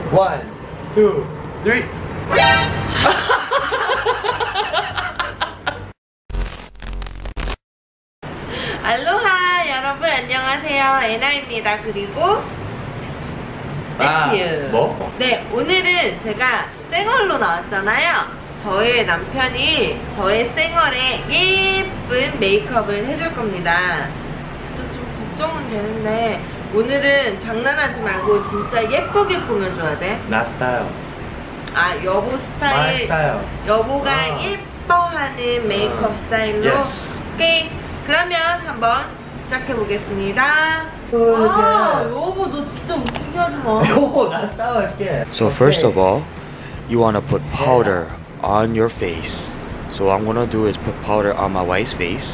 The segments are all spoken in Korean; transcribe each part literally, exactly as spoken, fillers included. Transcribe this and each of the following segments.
One, two, three. 알로하 여러분 안녕하세요. 에나입니다. 그리고 매튜. 아, 뭐? 네, 오늘은 제가 생얼로 나왔잖아요. 저의 남편이 저의 생얼에 예쁜 메이크업을 해줄 겁니다. 진짜 좀 걱정은 되는데 오늘은 장난하지 말고 진짜 예쁘게 꾸며줘야 돼. 나 스타일. 아, 여보 스타일. My style. 여보가 아. 예뻐하는 메이크업 아. 스타일로. Yes. 오케이. 그러면 한번 시작해 보겠습니다. 아, 아, 여보 너 진짜 웃기게 하지 마. 요, 나 스타일 할게. So first of all, you want to put powder on your face. So what I'm gonna do is put powder on my wife's face.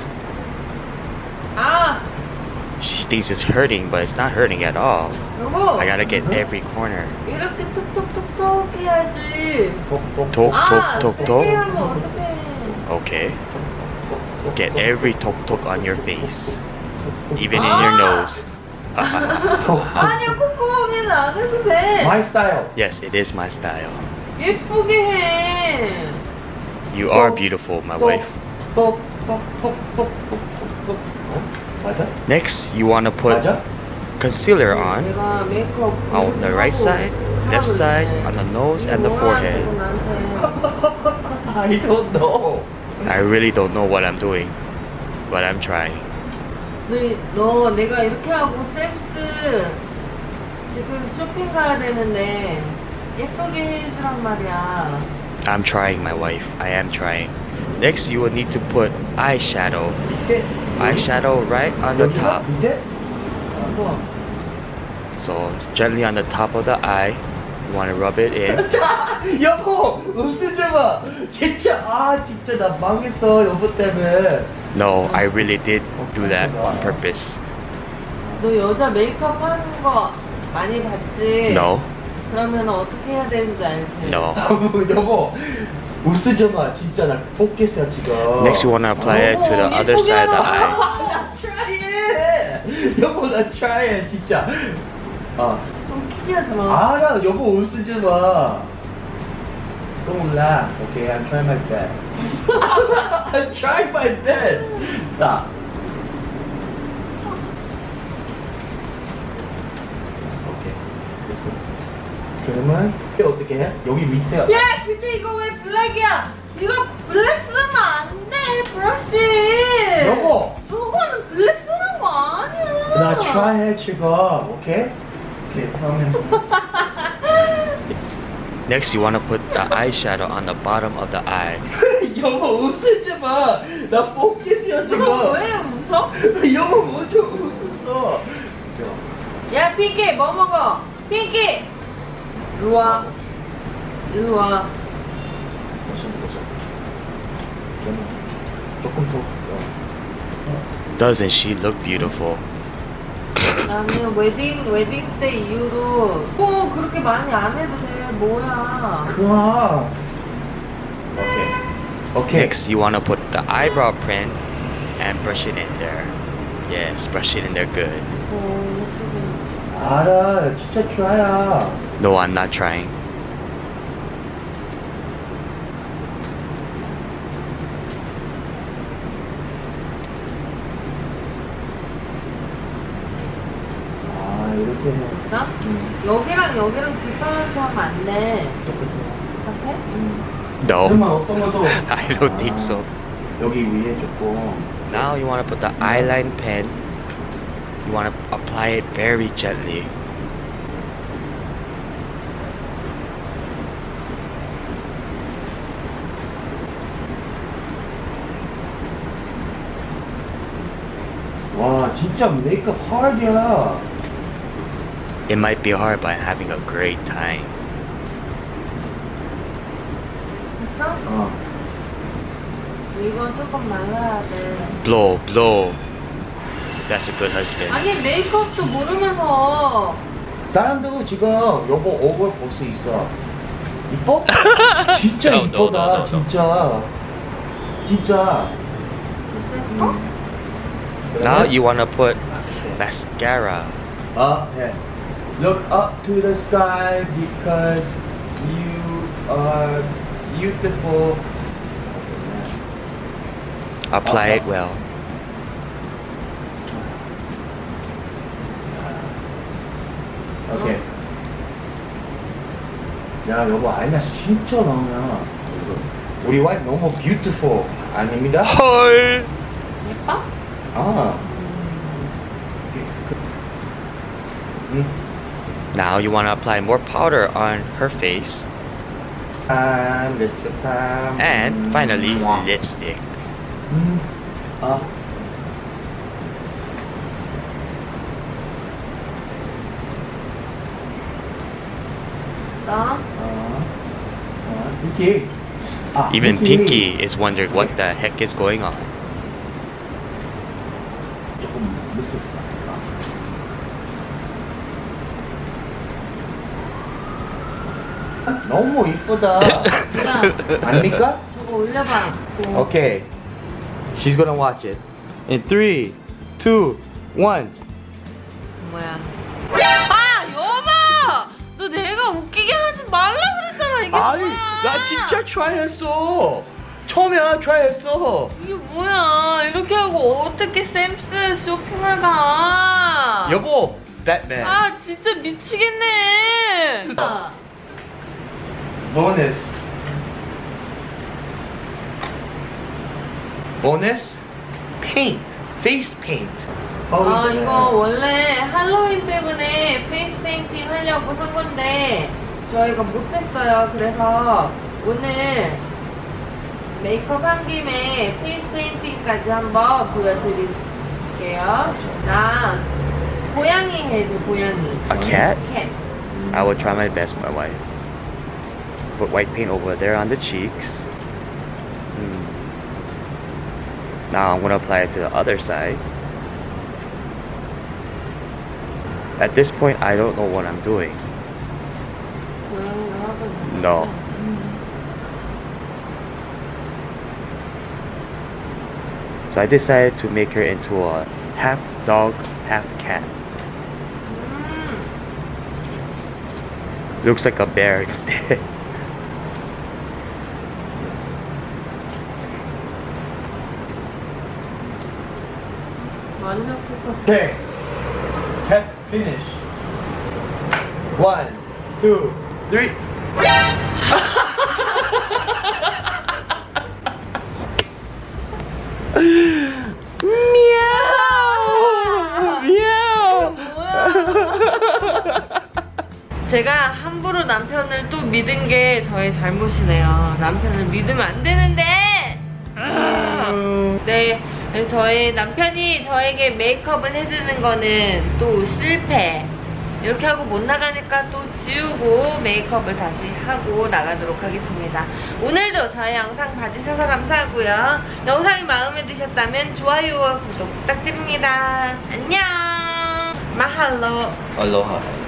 아, She thinks it's hurting, but it's not hurting at all. 여보. I gotta get every corner. 이렇게 톡톡톡톡 해야지. 톡, 아, 톡, 톡, 세게 톡. 하면 어떡해. Okay. Get every 톡, 톡 on your face. Even in your nose. 아니야, 콧구멍에는 안 해도 돼. My style. Yes, it is my style. 예쁘게 해. You are beautiful, my wife. 톡, 톡, 톡, 톡, 톡, 톡. 어? 맞아? Next, you want to put 맞아? concealer on 내가 메이크업 on the right side, left side, on the nose, and the forehead. I don't know. I really don't know what I'm doing, but I'm trying. 너, 너 내가 이렇게 하고 쌤스 지금 쇼핑 가야 되는데 예쁘게 해주란 말이야. I'm trying, my wife. I am trying. Next, you will need to put eyeshadow. 밑에? Eyeshadow right on the top. 밑에? So gently on the top of the eye. You want to rub it in. 자, 여보, 웃으지 마. 진짜, 아, 진짜 나 망했어, 여보 때문에. No, I really did do that on purpose. 너 여자 메이크업 하는 거 많이 봤지? No, 그러면 어떻게 해야 되는지 알지? no. 여보, 웃으지 마. 진짜 나 포켓이야 지금. Next, you want to apply it to the other side of the eye. 나 트라이해. 여보, 나 트라이해 진짜. 아, 웃기게 하지 마. 알아. 여보 웃으지 마. Don't laugh. Okay, I'm trying my best. I'm trying my best. Stop. Okay. 됐어. 그러면 이게 어떻게 해? 여기 밑에. 야, 근데 이거 왜 블랙이야? 이거 블랙 쓰면 안 돼, 브러쉬. 여보. 저거는 블랙 쓰는 거 아니야. 나 트라이해 지금. 오케이? 오케이. 그러면. Next, you want to put the eyeshadow on the bottom of the eye. 여보 웃으지 마. 나 포켓이야 지금. 너 왜 웃어? 여보 먼저 웃었어. 야, 핑키 뭐 먹어? 핑키. 이리 와. 이리 와. 조금 더. Doesn't she look beautiful? 나는 웨딩 웨딩 때 이후로 꼭 그렇게 많이 안 해도 돼. 뭐야? 그럼. 오케이. 오케이. Next, you want to put the eyebrow print and brush it in there. Yes, brush it in there good. 어, 알아. 진짜 트라이야. No, I'm not trying. 아 이렇게 해. 됐어? 여기랑 여기랑 불편해서 하면 안 돼. 똑같아? No, 설마 어떤 것도. I don't think so. 여기 위에 조금. Now you want to put the eyeline pen. You want to apply it very gently. 와 진짜 메이크업 하드야. It might be hard, but I'm having a great time. 됐어? 어. 이건 조금 말라야 돼. Blow, blow. That's a good husband. 아니 메이크업도 모르면서. 사람들은 지금 여보 얼굴 볼 수 있어. 이뻐? 진짜 No, no, 이쁘다. no, no, no. 진짜. 진짜. 진짜 예뻐? Now you want to put mascara. 아, 예. Look up to the sky because you are beautiful. Apply it well. 오케이. 야 여보 아이라시 진짜 많아. 우리 와이프 너무 beautiful 아닙니다? 헐. 예뻐? 아. 음. Now you want to apply more powder on her face. time, lipstick time. And finally, Mwah. lipstick. 음. 아. 나? 아. 아, pinky. 아, Even Pinky is wondering what the heck is going on. 조금 무섭어. 아. 너무 이쁘다. 야, 아닙니까? 저거 올려봐. 뭐. Okay. She's gonna watch it. In three, two, one. 뭐야? 아, 여봐! 너 내가 웃기게 하지 말라 그랬잖아. 이게 아니, 뭐야? 나 진짜 try 했어. 처음이야, try 했어. 이게 뭐야? 이렇게 하고 어떻게 샘스 쇼핑을 가? 여보, Batman. 아, 진짜 미치겠네. 아, Bonus. Bonus. Paint. Face paint. 아, 이거 원래 할로윈 때문에 페이스 페인팅 하려고 산 건데 저희가 못했어요. 그래서 오늘 메이크업 한 김에 페이스 페인팅까지 한번 보여드릴게요. 나 고양이 해줘, 고양이. A cat? 캣. I will try my best, my wife. Put white paint over there on the cheeks. Hmm. Now I'm gonna apply it to the other side. At this point, I don't know what I'm doing. 고양이를 하고 있는 No. 거야. So I decided to make her into a half dog, half cat. 음. Looks like a bear instead. 완전 똑같아. Okay. Cat finish. One, two, three. 미야오! 제가 함부로 남편을 또 믿은 게 저의 잘못이네요. 남편을 믿으면 안 되는데! 네, 저희 남편이 저에게 메이크업을 해주는 거는 또 실패. 이렇게 하고 못 나가니까 또 지우고 메이크업을 다시 하고 나가도록 하겠습니다. 오늘도 저희 영상 봐주셔서 감사하고요. 영상이 마음에 드셨다면 좋아요와 구독 부탁드립니다. 안녕! 마할로! Aloha.